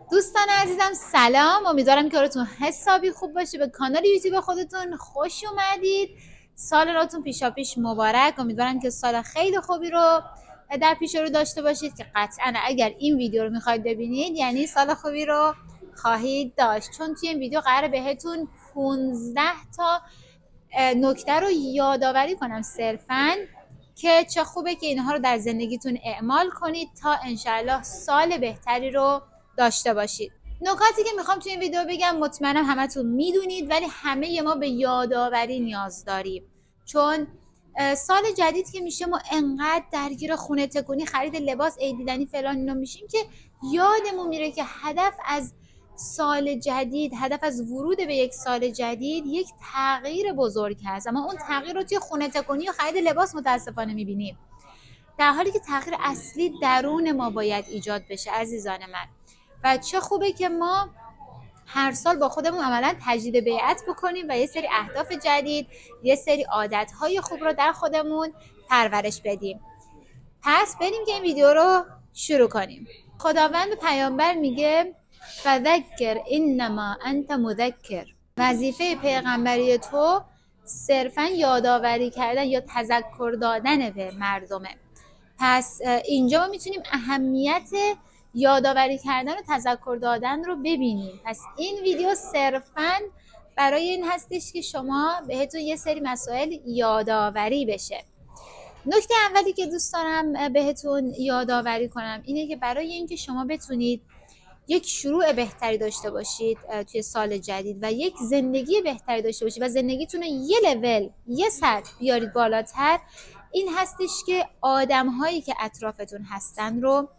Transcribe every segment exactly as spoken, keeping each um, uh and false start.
دوستان عزیزم سلام، امیدوارم که کارتون حسابی خوب باشه. به کانال یوتیوب خودتون خوش اومدید. سال نوتون پیشا پیش مبارک. امیدوارم که سال خیلی خوبی رو در پیش رو داشته باشید که قطعا اگر این ویدیو رو میخواید ببینید یعنی سال خوبی رو خواهید داشت، چون توی این ویدیو قراره بهتون پانزده تا نکته رو یادآوری کنم صرفاً که چه خوبه که اینها رو در زندگیتون اعمال کنید تا انشالله سال بهتری رو داشته باشید. نکاتی که میخوام توی این ویدیو بگم مطمئنم همتون میدونید، ولی همه ما به یادآوری نیاز داریم، چون سال جدید که میشه ما انقدر درگیر خونه تکونی، خرید لباس، عید دیدنی فلان اینا میشیم که یادمون میره که هدف از سال جدید، هدف از ورود به یک سال جدید یک تغییر بزرگ هست، اما اون تغییر رو توی خونه تکونی و خرید لباس متاسفانه میبینیم، در حالی که تغییر اصلی درون ما باید ایجاد بشه عزیزان من. و چه خوبه که ما هر سال با خودمون عملا تجدید بیعت بکنیم و یه سری اهداف جدید، یه سری عادتهای خوب رو در خودمون پرورش بدیم. پس بریم که این ویدیو رو شروع کنیم. خداوند پیامبر میگه فذکر انما انت مذکر، وظیفه پیغمبری تو صرفا یادآوری کردن یا تذکر دادن به مردمه. پس اینجا ما میتونیم اهمیت یادآوری کردن و تذکر دادن رو ببینیم. پس این ویدیو صرفاً برای این هستش که شما بهتون یه سری مسائل یادآوری بشه. نکته اولی که دوست دارم بهتون یادآوری کنم اینه که برای اینکه شما بتونید یک شروع بهتری داشته باشید توی سال جدید و یک زندگی بهتری داشته باشید و زندگیتون رو یه لول، یه سطح بیارید بالاتر، این هستش که آدم‌هایی که اطرافتون هستن رو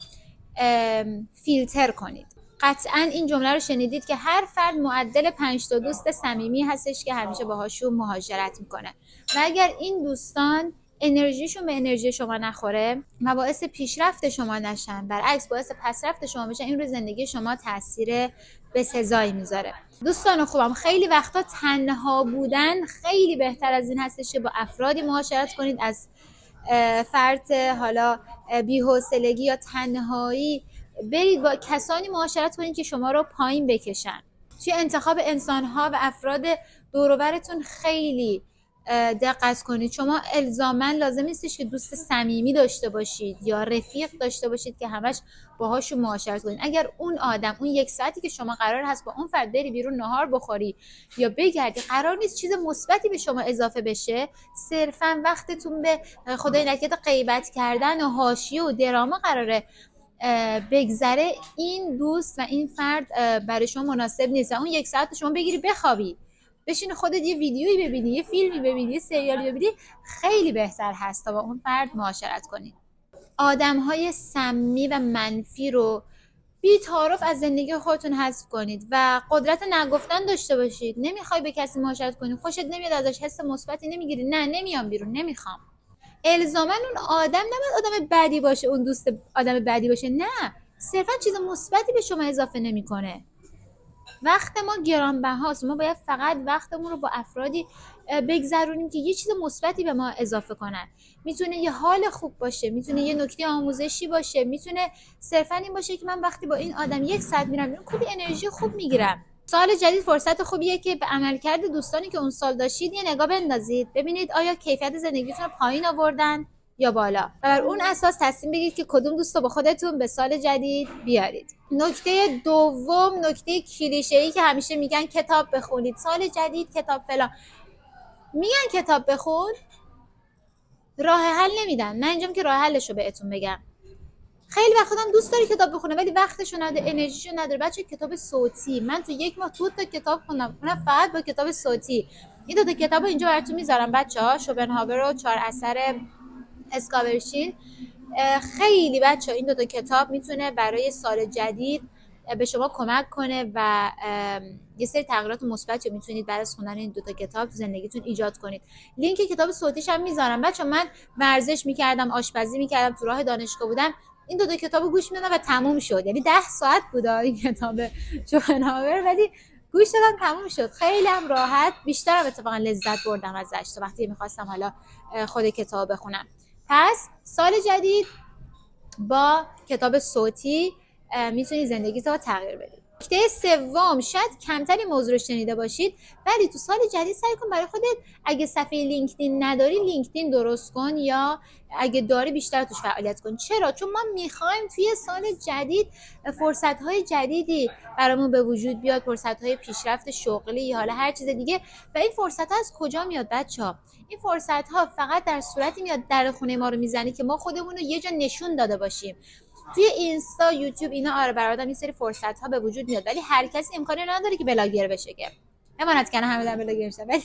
فیلتر کنید. قطعا این جمله رو شنیدید که هر فرد معدل پنج تا دوست صمیمی هستش که همیشه باهاشون مهاجرت میکنه و اگر این دوستان انرژیشون به انرژی شما نخوره و باعث پیشرفت شما نشن، برعکس باعث پسرفت شما بشن، این روی زندگی شما تاثیر بسزایی میذاره. دوستان خوبم، خیلی وقتا تنها بودن خیلی بهتر از این هستش که با افرادی معاشرت کنید، از فرط حالا بی‌حوصلگی یا تنهایی برید با کسانی معاشرت کنید که شما رو پایین بکشن. توی انتخاب انسان‌ها و افراد دور و برتون خیلی دقت کنید. شما الزاماً لازم نیستش که دوست صمیمی داشته باشید یا رفیق داشته باشید که همش باهاشون معاشرت کنید. اگر اون آدم اون یک ساعتی که شما قرار هست با اون فرد بری بیرون نهار بخوری یا بگردی قرار نیست چیز مثبتی به شما اضافه بشه، صرفاً وقتتون به خدای نکرده غیبت کردن و حاشیه و دراما قراره بگذره، این دوست و این فرد برای شما مناسب نیست. اون یک ساعت شما بگیری بخوابی، بشین خودت یه ویدیویی ببینی، یه فیلمی ببینی، یه سریالی ببینی، خیلی بهتر هست تا با اون فرد معاشرت کنید. آدم‌های سمی و منفی رو بی تعارف از زندگی خودتون حذف کنید و قدرت نگفتن داشته باشید. نمیخوای به کسی معاشرت کنی، خوشت نمیاد ازش، حس مثبتی نمیگیری، نه نمیام بیرون، نمیخوام. الزاما اون آدم نباید آدم بدی باشه، اون دوست آدم بدی باشه، نه، صرفا چیز مثبتی به شما اضافه نمیکنه. وقت ما گرانبهاست، ما باید فقط وقتمون رو با افرادی بگذرونیم که یه چیز مثبتی به ما اضافه کنن. میتونه یه حال خوب باشه، میتونه یه نکته آموزشی باشه، میتونه صرفا این باشه که من وقتی با این آدم یک ساعت میرم بیرون کلی انرژی خوب میگیرم. سال جدید فرصت خوبیه که به عملکرد دوستانی که اون سال داشتید یه نگاه بندازید، ببینید آیا کیفیت زندگیتون رو پایین آوردن یا بالا و بر اون اساس تصمیم بگیرید که کدوم دوست رو با خودتون به سال جدید بیارید. نکته دوم، نکته کلیشه‌ای که همیشه میگن کتاب بخونید، سال جدید کتاب فلان، میگن کتاب بخون، راه حل نمیدن. من اینجام که راه حلش رو بهتون بگم. خیلی وقتا هم دوست داری کتاب بخونه ولی وقتشو نداره، انرژیشو نداره. بچه کتاب صوتی، من تو یک ماه دو تا کتاب خوندم، اونم فقط با کتاب صوتی. این دو تا کتابو اینجا براتون میذارم بچه‌ها، شوپنهاور و چهار اثر اسکابرشین. خیلی بچه این دو تا کتاب میتونه برای سال جدید به شما کمک کنه و یه سری تغییرات مثبت رو میتونید برای خوندن این دو تا کتاب تو زندگیتون ایجاد کنید. لینک کتاب صوتیش هم میذارم بچه. من ورزش میکردم، آشپزی میکردم، تو راه دانشگاه بودم، این دو تا کتابو گوش میدادم و تموم شد. یعنی ده ساعت بود این کتاب شوپنهاور ولی گوش دادم تموم شد. خیلی هم راحت، بیشترم اتفاقا لذت بردم ازش تا وقتی میخواستم حالا خود کتاب بخونم. پس سال جدید با کتاب صوتی میتونی زندگی تو تغییر بدی. نکته سوم، شاید کمتر این موضوع رو شنیده باشید ولی تو سال جدید سعی کن برای خودت اگه صفحه لینکدین نداری لینکدین درست کن، یا اگه داری بیشتر توش فعالیت کن. چرا؟ چون ما میخوایم توی سال جدید فرصت‌های جدیدی برامون به وجود بیاد، فرصت‌های پیشرفت شغلی یا حالا هر چیز دیگه. و این فرصت‌ها از کجا میاد بچه‌ها؟ این فرصت‌ها فقط در صورتی میاد در خونه ما رو میزنی که ما خودمون رو یه جا نشون داده باشیم. توی اینستا، یوتیوب اینا آره برادر این سری فرصت ها به وجود میاد ولی هر کسی امکانی نداره که بلاگر بشه، که امانت کنه همه در بلاگر میشن. ولی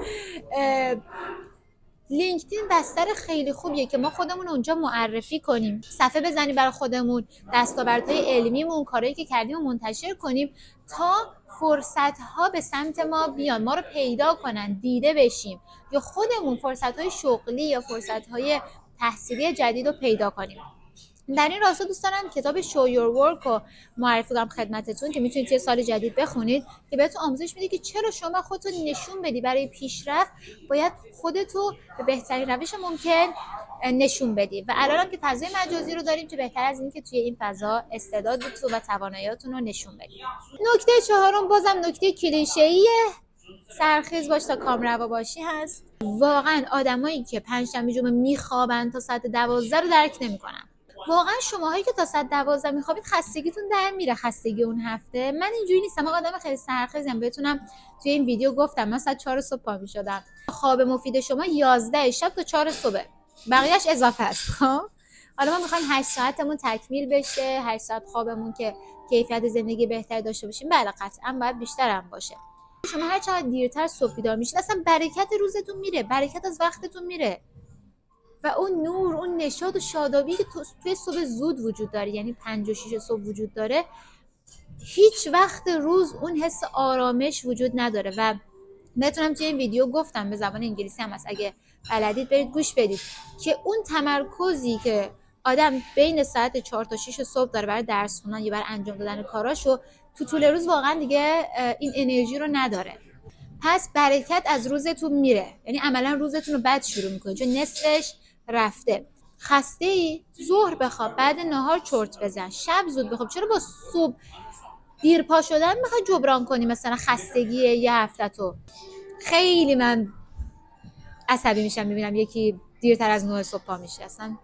لینکدین بستر خیلی خوبیه که ما خودمون اونجا معرفی کنیم، صفحه بزنیم برای خودمون، دستاوردهای علمیمون، کارهایی که کردیم و منتشر کنیم تا فرصت ها به سمت ما بیان، ما رو پیدا کنن، دیده بشیم، یا خودمون فرصت های شغلی یا فرصت های تحصیلی جدید رو پیدا کنیم. در این راستا دوست دارم کتاب شو یور ورک رو معرفی کنم خدمتتون که میتونید توی سال جدید بخونید که بهتون آموزش میده که چرا شما خودتون نشون بدی. برای پیشرفت باید خودتو به بهترین روش ممکن نشون بدی و الان که فضای مجازی رو داریم که بهتر از این که توی این فضا استعدادتون و تواناییاتون رو نشون بدید. نکته چهارم بازم نکته کلیشه‌ای سرخیز باش تا کامروا باشی هست. واقعا آدمایی که پنجشنبه جمعه میخوابن تا ساعت دوازده رو درک نمیکنن. واقعا شماهایی که تا ساعت دوازده میخوابید خستگیتون در میره، خستگی اون هفته. من اینجوری نیستم، من آدم خیلی سرخیزم. بهتونم توی این ویدیو گفتم من ساعت چهار صبح پا میشدم. خواب مفید شما یازده شب تا چهار صبح، بقیه‌اش اضافه است. خب حالا ما میخوایم هشت ساعتمون تکمیل بشه، هشت ساعت خوابمون که کیفیت زندگی بهتری داشته باشیم. بله قطعا باید بیشتر هم باشه. شما هر چقدر دیرتر صبح بیدار میشید اصلا برکت روزتون میره، برکت از وقتتون میره و اون نور، اون نشاط و شادابی که توی صبح زود وجود داره، یعنی پنج و شیش صبح وجود داره، هیچ وقت روز اون حس آرامش وجود نداره. و بهتونم توی این ویدیو گفتم به زبان انگلیسی هم هست، اگه بلدید برید گوش بدید، که اون تمرکزی که آدم بین ساعت چهار تا شش صبح داره برای درس خوندن یا برای انجام دادن کاراشو، تو طول روز واقعا دیگه این انرژی رو نداره. پس برکت از روزتون میره، یعنی عملا روزتون رو بد شروع میکنید چون نصفش رفته. خسته ای؟ ظهر بخواب، بعد نهار چرت بزن، شب زود بخواب. چرا با صبح دیر پا شدن میخوای جبران کنی مثلا خستگی یه هفته تو؟ خیلی من عصبی میشم میبینم یکی دیرتر از نه صبح پا میشه اصلا.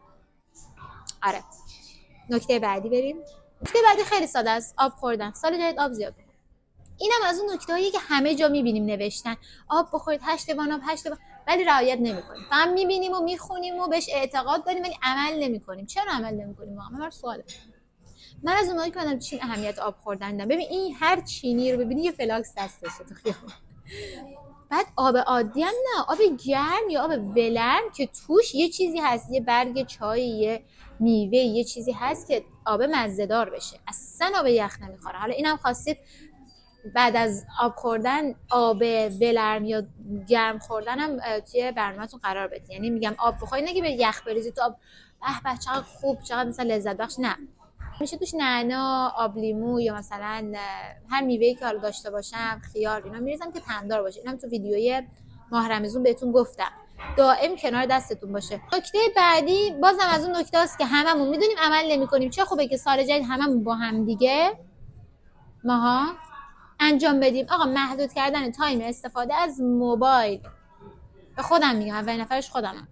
آره نکته بعدی بریم. نکته بعدی خیلی ساده است، آب خوردن. سال جدید آب زیاد بخور. اینم از اون نکته‌هایی که همه جا میبینیم نوشتن آب بخورید، هشت لیوان آب، هشت لیوان، ولی رعایت نمی‌کنیم. فقط می‌بینیم و می‌خونیم و بهش اعتقاد داریم ولی عمل نمی‌کنیم. چرا عمل نمی‌کنیم واقعا؟ من سواله. من از اونایی که آدم چین اهمیت آب خوردن دارم. ببین این هر چینی رو ببینی یه فلاکس دستشه تو خیابون. بعد آب عادی هم نه، آب گرم یا آب ولرم که توش یه چیزی هست، یه برگ چای، یه میوه، یه چیزی هست که آب مزه‌دار بشه. اصلا آب یخ نمیخوره. حالا اینم خواستید بعد از آب خوردن آب ولرم یا گرم خوردن هم توی برنامه‌تون قرار بدید. یعنی میگم آب بخورید، نگی به یخ بریزید تو آب به به چقدر خوب، چقدر مثلا لذت بخش. نه، میشه توش نعنا، آب لیمو یا مثلا هر میوه‌ای که حالا داشته باشم، خیار، اینا میریزم که طعمدار باشه. اینم تو ویدیوی ماه رمضان بهتون گفتم دائم کنار دستتون باشه. نکته بعدی بازم از اون نکته است که هممون میدونیم عمل نمی‌کنیم. چه خوبه که سال جدید هممون با هم دیگه ماها انجام بدیم. آقا محدود کردن تایم استفاده از موبایل. به خودم میگم، اولین نفرش خودمم.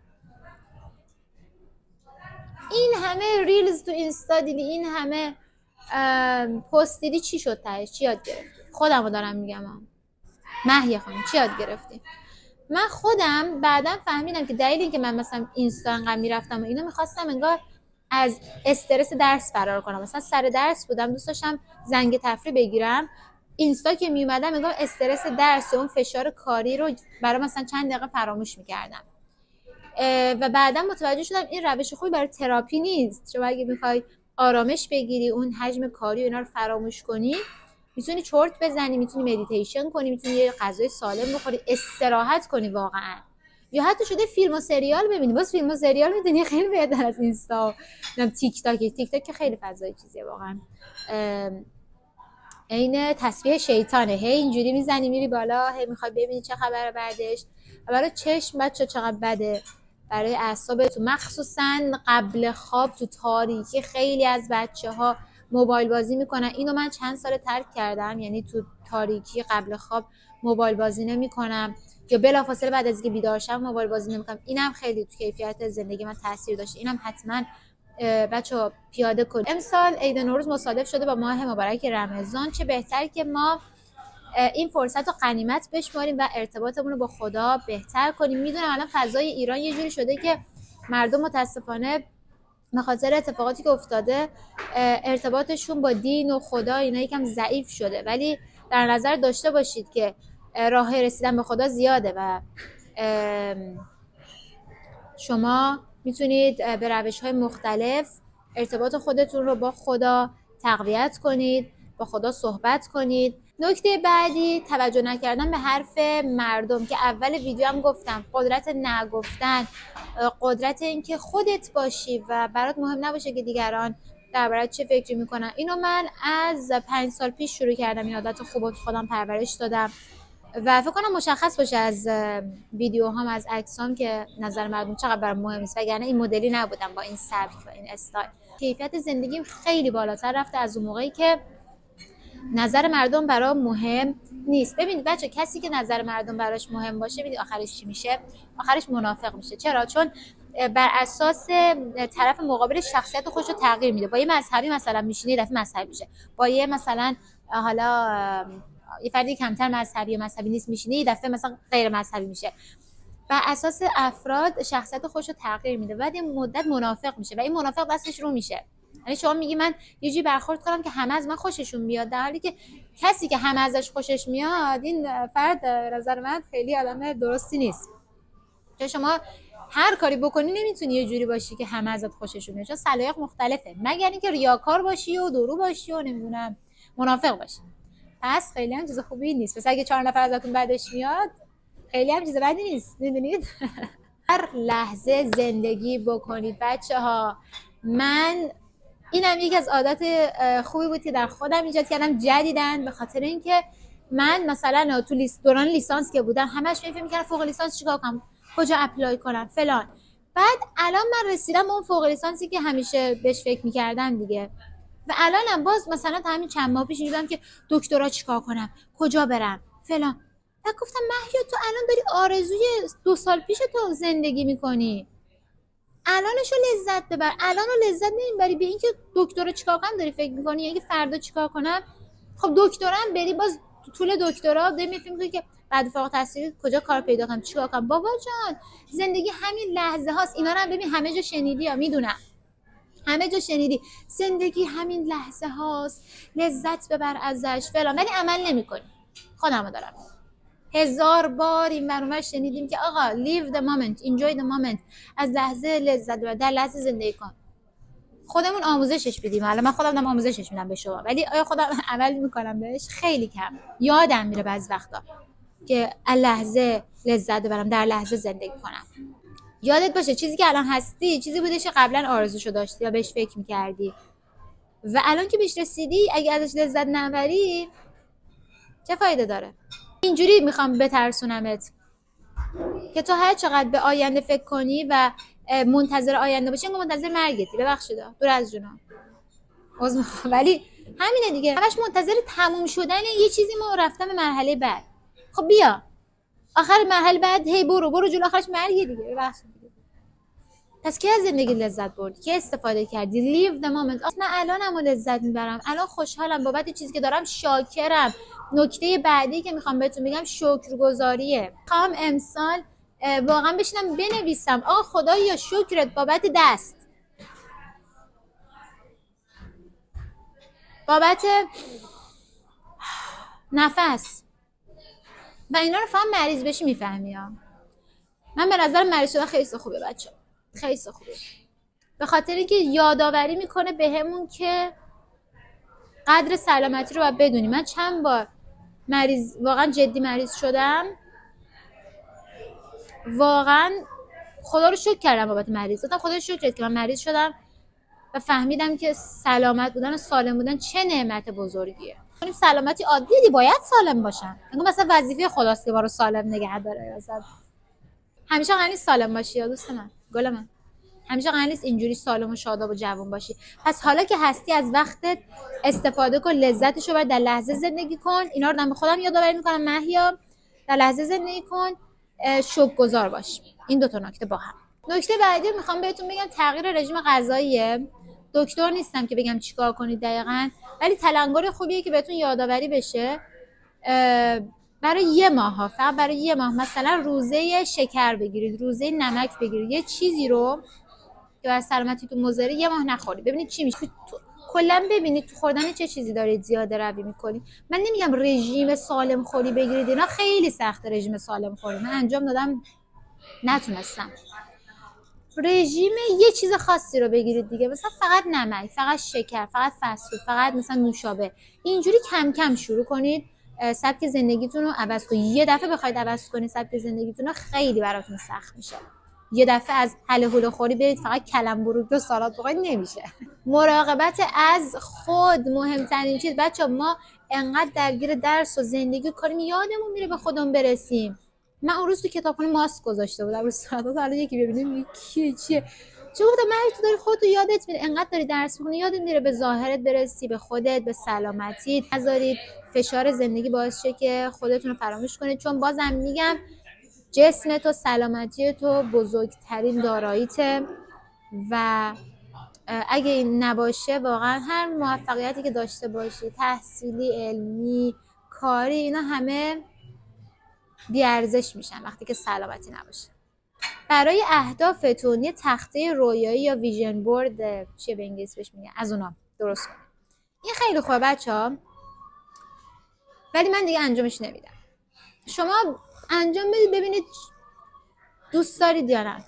این همه ریلز تو اینستا دیدی، این همه پست دیدی، چی شد تهش؟ چی یاد گرفتی؟ خودمو دارم میگم. مهیه خانم چی یاد گرفتی؟ من خودم بعداً فهمیدم که دلیلی که من مثلا اینستا انقدر میرفتم و اینو میخواستم انگار از استرس درس فرار کنم. مثلا سر درس بودم، دوست داشتم زنگ تفریح بگیرم، اینستا که میومدم انگار استرس درس و اون فشار کاری رو برای مثلا چند دقیقه فراموش میکردم. و بعدا متوجه شدم این روش خوبی برای تراپی نیست. شما اگه میخوای آرامش بگیری، اون حجم کاری و اینا رو فراموش کنی، میتونی چرت بزنی، میتونی مدیتیشن کنی، میتونی یه غذای سالم بخوری، استراحت کنی واقعا، یا حتی شده فیلم و سریال ببینی. باز فیلم و سریال میدونی خیلی بهتر از اینستا و تیک تاک. تیک تاک که خیلی فضای چیزیه واقعا، عین تسبیح شیطانه. هی اینجوری میزنی میری بالا، هی میخوای ببینی چه خبره بعدش. و برای چشم بچه چقدر بده، برای اعصابتون، مخصوصا قبل خواب تو تاریکی خیلی از بچه ها موبایل بازی میکنن. اینو من چند سال ترک کردم، یعنی تو تاریکی قبل خواب موبایل بازی نمیکنم یا بلافاصله بعد از اینکه بیدار شم موبایل بازی نمیکنم. اینم خیلی تو کیفیت زندگی من تاثیر داشته. اینم حتما بچه‌ها پیاده کنید. امسال عید نوروز مصادف شده با ماه مبارک رمضان، چه بهتر که ما این فرصت رو غنیمت بشماریم و ارتباطمون رو با خدا بهتر کنیم. میدونم الان فضای ایران یه جوری شده که مردم متاسفانه به خاطر اتفاقاتی که افتاده ارتباطشون با دین و خدا اینا یکم ضعیف شده، ولی در نظر داشته باشید که راه رسیدن به خدا زیاده و شما میتونید به روش‌های مختلف ارتباط خودتون رو با خدا تقویت کنید، با خدا صحبت کنید. نکته بعدی توجه نکردن به حرف مردم که اول ویدیو هم گفتم، قدرت نگفتن، قدرت اینکه خودت باشی و برات مهم نباشه که دیگران دربارت چه فکری میکنن. اینو من از پنج سال پیش شروع کردم، این عادت خوب رو خودم پرورش دادم و فکر کنم مشخص باشه از ویدیوهام، از عکسام که نظر مردم چقدر برام مهم است، وگرنه این مدلی نبودم با این سبک و این استایل. کیفیت زندگیم خیلی بالاتر رفته از اون موقعی که نظر مردم برام مهم نیست. ببینید بچه، کسی که نظر مردم براش مهم باشه ببینید آخرش چی میشه؟ آخرش منافق میشه. چرا؟ چون بر اساس طرف مقابل شخصیت خودش رو تغییر میده. با یه مذهبی مثلا میشینه یه دفعه مذهبی میشه، با یه مثلا حالا یه فردی کمتر مذهبی یا مذهبی نیست میشینه یه دفعه مثلا غیر مذهبی میشه. بر اساس افراد شخصیت خودش رو تغییر میده، بعد این مدت منافق میشه و این منافق دستش رو میشه. یعنی شما میگی من یه جوری برخورد کنم که همه از من خوششون بیاد، در حالی که کسی که همه ازش خوشش میاد این فرد به نظر من خیلی آدم درستی نیست. چون شما هر کاری بکنی نمیتونی یه جوری باشی که همه ازت خوششون بیاد، چون سلایق مختلفه، مگر اینکه ریاکار باشی و درو باشی و نمیدونم منافق باشی. پس خیلی هم چیز خوبی نیست. پس اگه چهار نفر ازتون بعدش میاد خیلی هم چیز بدی نیست، میدونید. هر لحظه زندگی بکنید بچه‌ها. من اینم یکی از عادات خوبی بود که در خودم ایجاد کردم جدیدن، به خاطر اینکه من مثلا تو لیست دوران لیسانس که بودم همش فکر می‌کردم فوق لیسانس چیکار کنم، کجا اپلای کنم فلان. بعد الان من رسیدم به اون فوق لیسانسی که همیشه بهش فکر می‌کردم دیگه. و الانم باز مثلا همین چند ماه پیش می‌دیدم که دکترا چیکار کنم، کجا برم فلان. بعد گفتم مهیا تو الان داری آرزوی دو سال پیش تو زندگی می‌کنی، الانشو لذت ببر. الانو لذت نمیبری به اینکه دکترا چیکار کنم داری فکر میکنی، یعنی فردا چیکار کنم. خب دکترا هم بری باز تو طول دکترا داری فکر میکنی که بعد فارغ التحصیلی کجا کار پیدا کنم چیکار کنم. بابا جان زندگی همین لحظه هاست. اینا رو هم ببین همه جا شنیدی ها، میدونم همه جا شنیدی زندگی همین لحظه هاست، لذت ببر ازش فلان، ولی عمل نمیکنی. خودمو دارم هزار بار این برنامه شنیدیم که آقا live the moment, enjoy the moment، از لحظه لذت ببر، در لحظه زندگی کن. خودمون آموزشش بدیم. حالا من خودم دارم آموزشش میدم به شما، ولی آیا خودم عمل میکنم بهش؟ خیلی کم. یادم میره بعض وقتا که لحظه لذت ببرم، در لحظه زندگی کنم. یادت باشه چیزی که الان هستی چیزی بودش که قبلا آرزوشو داشتی و بهش فکر میکردی و الان که بهش رسیدی اگه ازش لذت نبری چه فایده داره؟ اینجوری میخوام بترسونمت که تو هر چقدر به آینده فکر کنی و منتظر آینده باشی انگار منتظر مرگتی. ببخشید دور از جونم عذر میخوام، ولی همینه دیگه. همش منتظر تموم شدن یه چیزی ما رفتم به مرحله بعد. خب بیا آخر مرحله بعد هی برو برو جلو، آخرش مرگی دیگه. ببخشید دیگه. پس کی از زندگی لذت بردی؟ کی استفاده کردی؟ لیو د مومنت. اصلا الانمو لذت میبرم، الان خوشحالم بابت چیزی که دارم، شاکرم. نکته بعدی که میخوام بهتون بگم شکرگزاریه. میخوام امسال واقعا بشینم بنویسم آقا خدایا شکرت بابت دست، بابت نفس و اینا رو فهم مریض بشی میفهمی ها. من به نظر مریض شدن خیلی خوبه بچه، خیلی خوبه، به خاطر اینکه یادآوری میکنه بهمون که قدر سلامتی رو باید بدونیم. من چند بار مریض واقعا جدی مریض شدم، واقعا خدا رو شکر کردم بابت مریض شدم. خدا رو شکر که من مریض شدم و فهمیدم که سلامت بودن و سالم بودن چه نعمت بزرگیه. سلامتی عادیه دی، باید سالم باشم. انگار مثلا وظیفه خداست که ما رو سالم نگه داره. همیشه قراره سالم باشی یا دوست من، گل من. همیشه قرار نیست اینجوری سالم و شاداب و جوان باشی. پس حالا که هستی از وقتت استفاده کن، لذتشو ببر، در لحظه زندگی کن. اینا رو من به خودم یادآوری میکنم مهیا، در لحظه زندگی کن، شکرگزار باش. این دو تا نکته با هم. نکته بعدی میخوام بهتون بگم تغییر رژیم غذاییه. دکتر نیستم که بگم چیکار کنید دقیقاً، ولی تلنگر خوبیه که بهتون یادآوری بشه برای یه ماه ها، فقط برای یه ماه. مثلا روزه شکر بگیرید، روزه نمک بگیرید، یه چیزی رو که بر سلامتیتون مضره یه ماه نخورید، ببینید چی میشه. کلا ببینید تو خوردن چه چیزی دارید زیاده روی میکنید. من نمیگم رژیم سالم خوری بگیرید، اینا خیلی سخته. رژیم سالم خوری من انجام دادم نتونستم. رژیم یه چیز خاصی رو بگیرید دیگه، مثلا فقط نمک، فقط شکر، فقط فست فود، فقط مثلا نوشابه. اینجوری کم کم شروع کنید سبک زندگیتون رو عوض کنید. یه دفعه بخواید عوض کنید سبک زندگیتون رو خیلی براتون سخت میشه. یه دفعه از هله هوله خوری برید فقط کلم بروک و سالاد بخورید نمیشه. مراقبت از خود مهمترین چیز. بچه ما انقدر درگیر درس و زندگی کاریم یادمون میره به خودمون برسیم. من اون روز تو کتابخونه ماسک گذاشته بودم رو صورتات، حالا یکی ببینیم کیه چیه چه گفتم من تو داری خودتو یادت میره، انقدر داری درس میخونی یادت میره به ظاهرت برسی، به خودت، به سلامتیت. نذارید فشار زندگی باعث شه که خودتون رو فراموش کنید، چون بازم میگم جسم تو، سلامتی تو بزرگترین داراییته و اگه این نباشه واقعا هر موفقیتی که داشته باشی، تحصیلی، علمی، کاری، اینا همه بی‌ارزش میشن وقتی که سلامتی نباشه. برای اهدافتون یه تخته رویایی یا ویژن بورد، چیه به انگلیسی بهش میگن، از اونا درست کنید. این خیلی خوبه بچه‌ها، ولی من دیگه انجامش نمیدم. شما انجام بدید ببینید دوست دارید یا نه.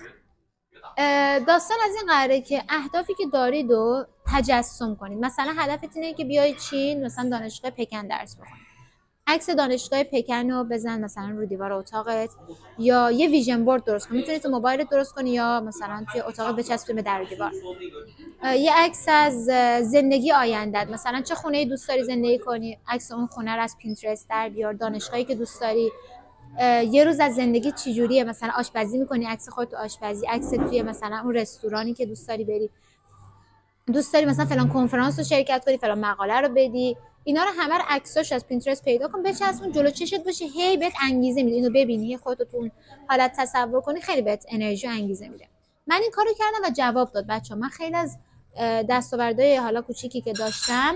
داستان از این قراره که اهدافی که دارید رو تجسم کنید. مثلا هدفت اینه که بیای چین، مثلا دانشگاه پکن درس بخونی، عکس دانشگاه پکن رو بزن مثلا رو دیوار اتاقت، یا یه ویژن بورد درست کن. میتونی تو موبایلت درست کنی یا مثلا توی اتاقت بچسبی به در و دیوار. یه عکس از زندگی آیندت، مثلا چه خونه‌ای دوست داری زندگی کنی، عکس اون خونه رو از پینترست در بیار. دانشگاهی که دوست داری، یه روز از زندگی چی جوریه، مثلا آشپزی میکنی، عکس خودت تو آشپزی، عکس توی مثلا اون رستورانی که دوست داری بری، دوست داری مثلا فلان کنفرانس رو شرکت کنی، فلان مقاله رو بدی. اینا رو همه رو عکساش از پینترست پیدا کن، بچسبون جلو چشت باشه، هی بهت انگیزه میده. اینو ببینی، خودت تو اون حالت تصور کنی، خیلی بهت انرژی و انگیزه میده. من این کارو کردم و جواب داد بچه‌ها. من خیلی از دستاوردهای حالا کوچیکی که داشتم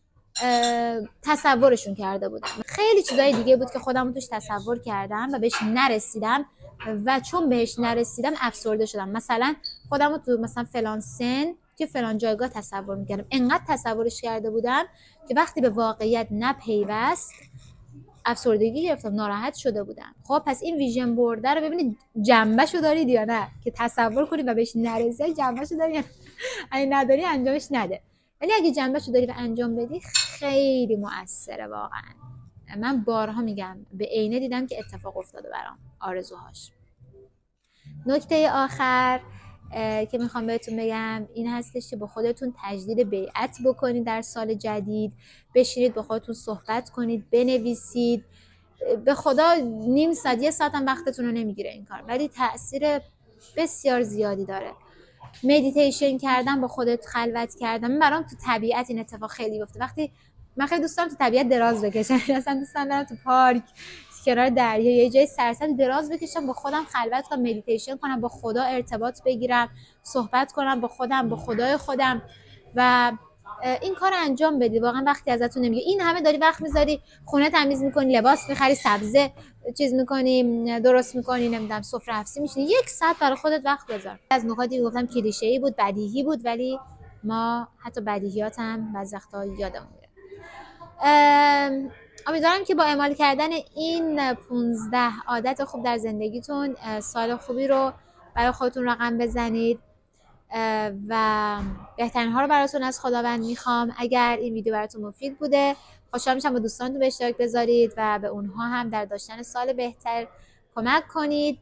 تصورشون کرده بودم. خیلی چیزای دیگه بود که خودم توش تصور کردم و بهش نرسیدم و چون بهش نرسیدم افسرده شدم. مثلا خودم رو تو مثلا فلان سن که فلان جایگاه تصور میکردم، انقدر تصورش کرده بودم که وقتی به واقعیت نپیوست افسردگی گرفتم، ناراحت شده بودم. خب پس این ویژن بورد رو ببینید جنبهشو دارید یا نه، که تصور کنید و بهش نرسید جنبهشو داری، اگه نداری انجامش نده. ولی اگه جنبهشو داری و انجام بدی خیلی مؤثره واقعا. من بارها میگم به عینه دیدم که اتفاق افتاده برام آرزوهاش. نکته آخر که میخوام بهتون بگم این هستش که با خودتون تجدید بیعت بکنید در سال جدید. بشینید با خودتون صحبت کنید، بنویسید. به خدا نیم ساعت یه ساعت هم وقتتون رو نمیگیره این کار، ولی تأثیر بسیار زیادی داره. مدیتیشن کردن، با خودت خلوت کردن. من برام تو طبیعت این اتفاق خیلی بیفته. وقتی من خیلی دوست دارم تو طبیعت دراز بکشم، اصلا دوست دارم تو پارک، کنار دریا، یه جای سرسبز دراز بکشم، با خودم خلوت کنم، مدیتیشن کنم، با خدا ارتباط بگیرم، صحبت کنم با خودم، با خدای خودم و این کار انجام بدی. واقعا وقتی ازتون نمیگه این همه داری وقت میذاری خونه تمیز میکنی، لباس میخری، سبزه چیز میکنی، درست میکنی، نمیدونم سفره افسی میشینی، یک ساعت برای خودت وقت بذار. از نکاتی گفتم کلیشه‌ای بود، بدیهی بود، ولی ما حتی بدیهیات هم بعضی وقتا یادمون میره. امیدوارم که با اعمال کردن این پونزده عادت خوب در زندگیتون سال خوبی رو برای خودتون رقم بزنید و بهترین ها رو براتون از خداوند میخوام. اگر این ویدیو براتون مفید بوده خوشحال میشم با دوستانتون به اشتراک بذارید و به اونها هم در داشتن سال بهتر کمک کنید.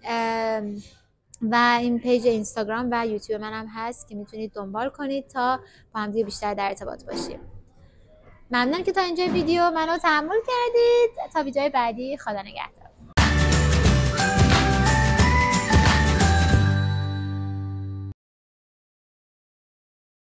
و این پیج اینستاگرام و یوتیوب منم هست که میتونید دنبال کنید تا با هم دیگه بیشتر در ارتباط باشیم. ممنونم که تا اینجا ویدیو منو تحمل کردید. تا ویدیوهای بعدی، خدا نگهدار.